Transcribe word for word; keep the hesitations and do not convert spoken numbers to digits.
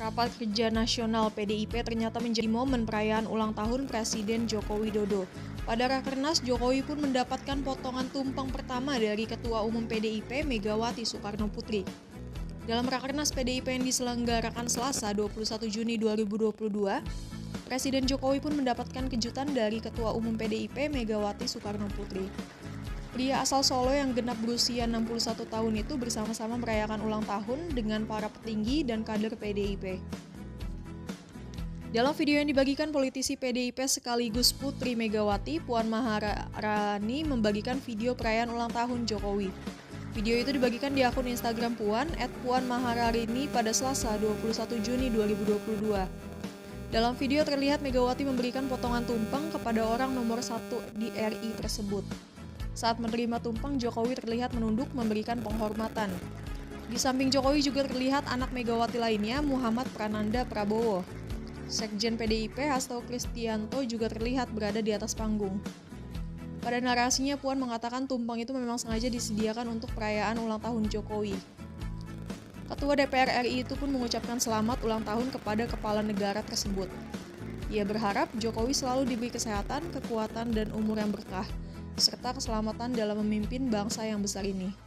Rapat Kerja Nasional P D I P ternyata menjadi momen perayaan ulang tahun Presiden Joko Widodo. Pada Rakernas, Jokowi pun mendapatkan potongan tumpeng pertama dari Ketua Umum P D I P Megawati Soekarno Putri. Dalam Rakernas P D I P yang diselenggarakan Selasa dua puluh satu Juni dua ribu dua puluh dua, Presiden Jokowi pun mendapatkan kejutan dari Ketua Umum P D I P Megawati Soekarno Putri. Pria asal Solo yang genap berusia enam puluh satu tahun itu bersama-sama merayakan ulang tahun dengan para petinggi dan kader P D I P. Dalam video yang dibagikan politisi P D I P sekaligus Putri Megawati, Puan Maharani membagikan video perayaan ulang tahun Jokowi. Video itu dibagikan di akun Instagram Puan, et puan maharani pada Selasa dua puluh satu Juni dua ribu dua puluh dua. Dalam video terlihat Megawati memberikan potongan tumpeng kepada orang nomor satu di R I tersebut. Saat menerima tumpeng, Jokowi terlihat menunduk memberikan penghormatan. Di samping Jokowi juga terlihat anak Megawati lainnya, Muhammad Prananda Prabowo. Sekjen P D I P, Hasto Kristianto juga terlihat berada di atas panggung. Pada narasinya, Puan mengatakan tumpeng itu memang sengaja disediakan untuk perayaan ulang tahun Jokowi. Ketua D P R R I itu pun mengucapkan selamat ulang tahun kepada kepala negara tersebut. Ia berharap Jokowi selalu diberi kesehatan, kekuatan, dan umur yang berkah, serta keselamatan dalam memimpin bangsa yang besar ini.